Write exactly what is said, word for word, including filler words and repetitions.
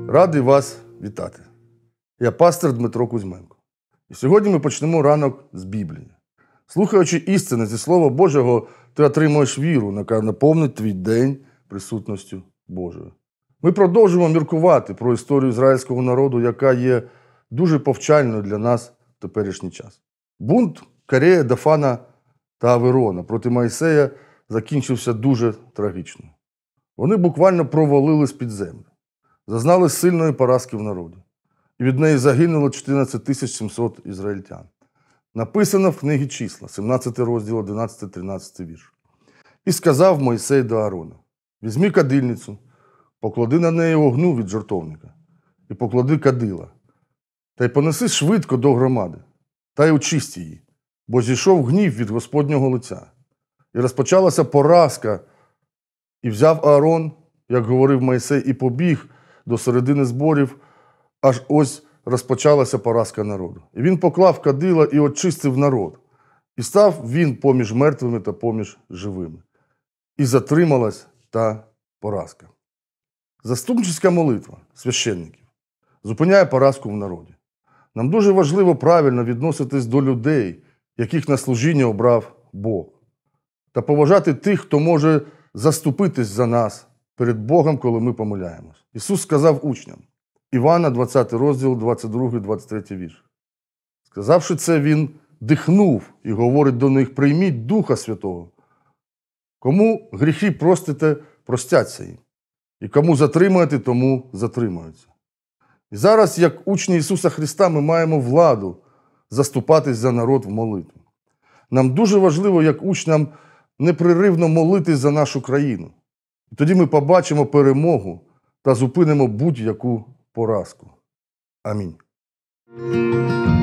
Радий вас вітати. Я пастор Дмитро Кузьменко. І сьогодні ми почнемо ранок з Біблії. Слухаючи істини зі Слова Божого, ти отримуєш віру, яка наповнить твій день присутністю Божою. Ми продовжуємо міркувати про історію ізраїльського народу, яка є дуже повчальною для нас в теперішній час. Бунт Корея, Дафана та Аверона проти Мойсея закінчився дуже трагічно. Вони буквально провалились під землю, зазнали сильної поразки в народі. І від неї загинуло чотирнадцять тисяч сімсот ізраїльтян. Написано в книгі Числа, сімнадцятий розділ, одинадцятий-тринадцятий вірш. «І сказав Мойсей до Аарона: візьми кадильницю, поклади на неї огню від жертовника, і поклади кадила, та й понеси швидко до громади, та й очисти її, бо зійшов гнів від Господнього лиця. І розпочалася поразка, і взяв Аарон, як говорив Мойсей, і побіг до середини зборів, аж ось розпочалася поразка народу. І він поклав кадила і очистив народ. І став він поміж мертвими та поміж живими. І затрималась та поразка». Заступницька молитва священників зупиняє поразку в народі. Нам дуже важливо правильно відноситись до людей, яких на служіння обрав Бог, та поважати тих, хто може заступитись за нас перед Богом, коли ми помиляємось. Ісус сказав учням, Івана, двадцятий розділ, двадцять другий двадцять третій вірш. Сказавши це, Він дихнув і говорить до них: прийміть Духа Святого. Кому гріхи простите, простяться їм. І кому затримаєте, тому затримаються. І зараз, як учні Ісуса Христа, ми маємо владу заступатись за народ в молитві. Нам дуже важливо, як учням, непреривно молитись за нашу країну. І тоді ми побачимо перемогу та зупинимо будь-яку поразку. Амінь.